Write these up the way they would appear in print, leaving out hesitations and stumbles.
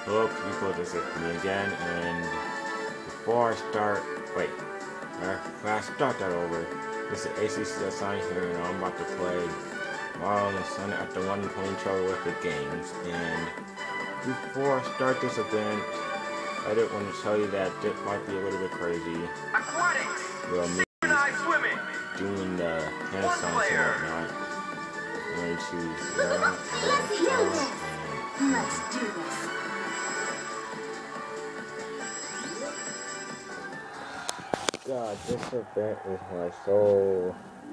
Hope people this is me again, and before I start, wait, when I start that over, this is accfSonic here, and I'm about to play Mario and Sonic at the 120 Terrific Games. And before I start this event, I did want to tell you that this might be a little bit crazy. Aquatics! Well, me Swimming! doing the hand signs and whatnot. I'm going to choose Let's do this. God, this event is like so.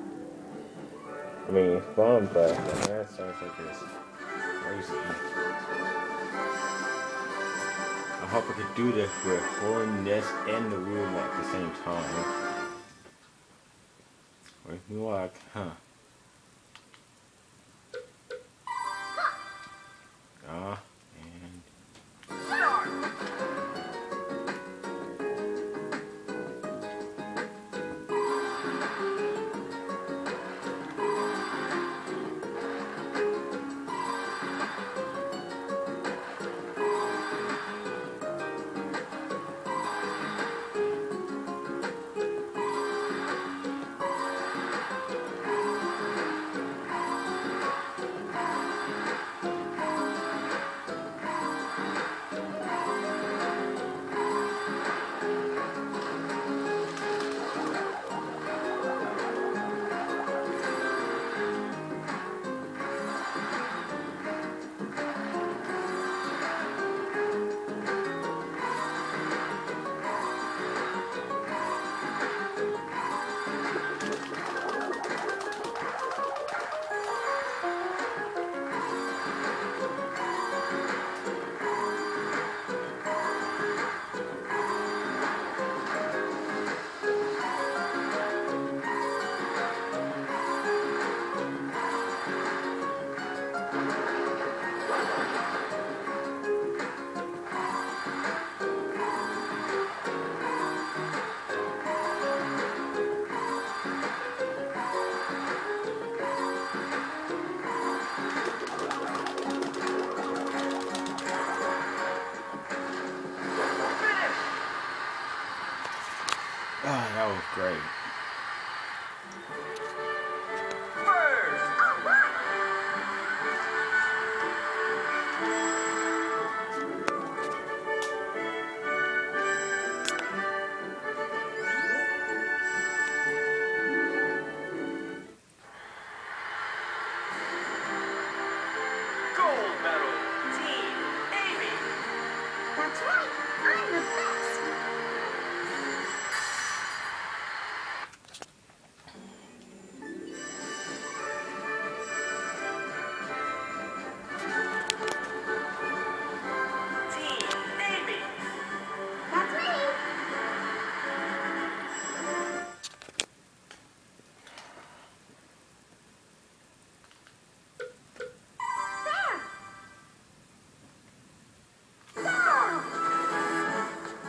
I mean, it's fun, but the hand sounds like this crazy. I hope I could do this with holding this and the room at the same time. Wish me luck, huh? Oh, that was great. Gold medal, Team Amy! That's right. I'm the best. Team Amy! That's me. There.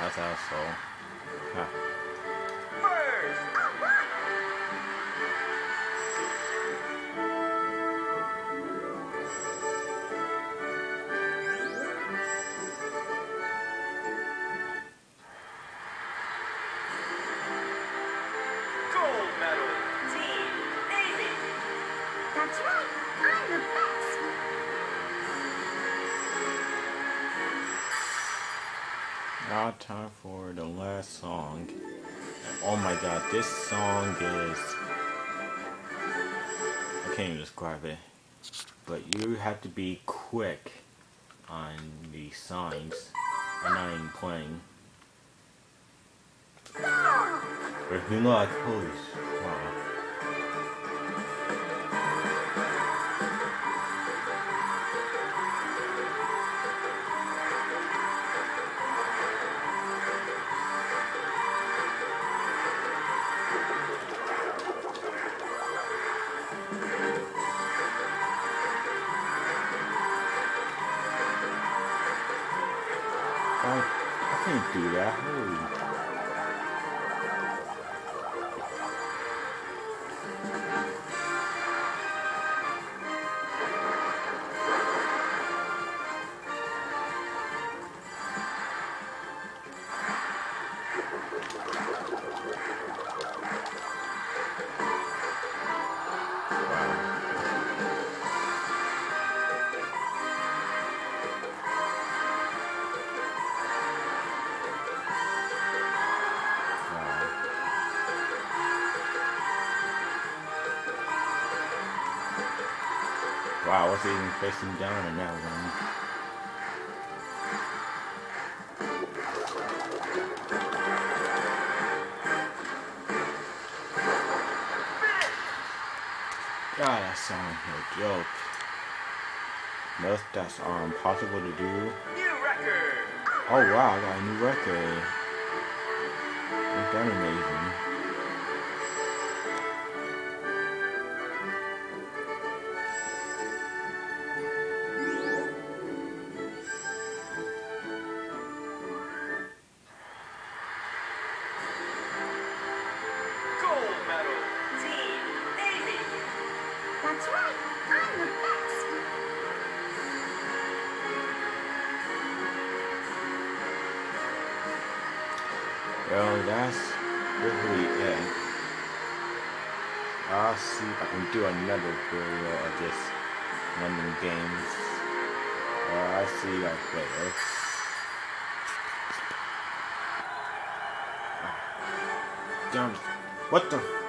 that's asshole. Huh. First. Gold medal, Team Amy. That's right. I'm the best. Now time for the last song. Oh my god, this song is... I can't even describe it. But you have to be quick on the signs. I'm not even playing. But you know, like, holy shit. Wow. I can't do that. Holy. Wow, I was even facing down in that one. God, that sounds like a joke. Most that's impossible to do. New record. Oh wow, I got a new record. Ain't that amazing? Gold medal, Team Amy. That's right. I'm the best. Well, that's really it. I'll see if I can do another video of just London games. I'll see you guys later. Damn, what the?